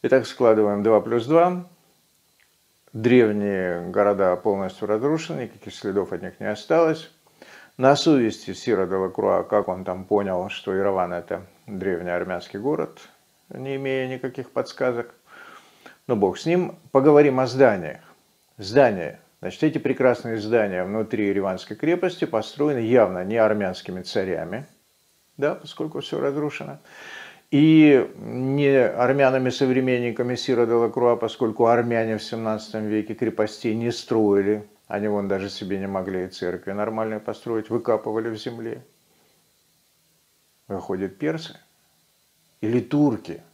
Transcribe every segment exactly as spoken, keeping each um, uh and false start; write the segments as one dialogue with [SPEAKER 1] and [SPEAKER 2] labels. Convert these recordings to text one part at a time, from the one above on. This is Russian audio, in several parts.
[SPEAKER 1] Итак, складываем два плюс два. Древние города полностью разрушены, никаких следов от них не осталось. На совести Сира де Лакруа, как он там понял, что Ереван – это древний армянский город, не имея никаких подсказок. Но бог с ним. Поговорим о зданиях. Здания. Значит, эти прекрасные здания внутри Ереванской крепости построены явно не армянскими царями, да, поскольку все разрушено, и не армянами-современниками Сира де Лакруа, поскольку армяне в семнадцатом веке крепостей не строили, они вон даже себе не могли и церкви нормальные построить, выкапывали в земле. Выходят персы или турки.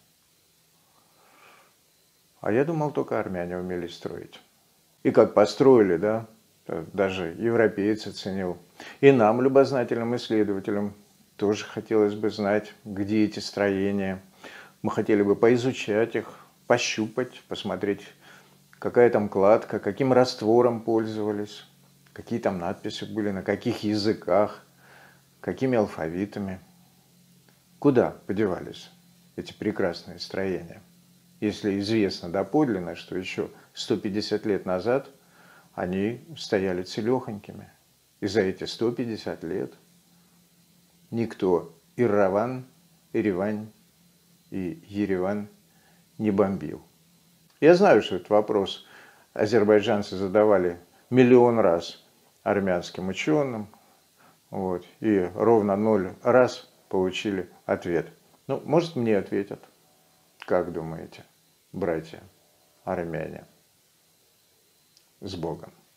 [SPEAKER 1] А я думал, только армяне умели строить. И как построили, да, даже европеец оценил. И нам, любознательным исследователям, тоже хотелось бы знать, где эти строения. Мы хотели бы поизучать их, пощупать, посмотреть, какая там кладка, каким раствором пользовались, какие там надписи были, на каких языках, какими алфавитами. Куда подевались эти прекрасные строения? Если известно доподлинно, что еще сто пятьдесят лет назад они стояли целехонькими. И за эти сто пятьдесят лет никто Ереван, Еревань и Ереван не бомбил. Я знаю, что этот вопрос азербайджанцы задавали миллион раз армянским ученым, вот, и ровно ноль раз получили ответ. Ну, может, мне ответят. Как думаете, братья армяне? С Богом.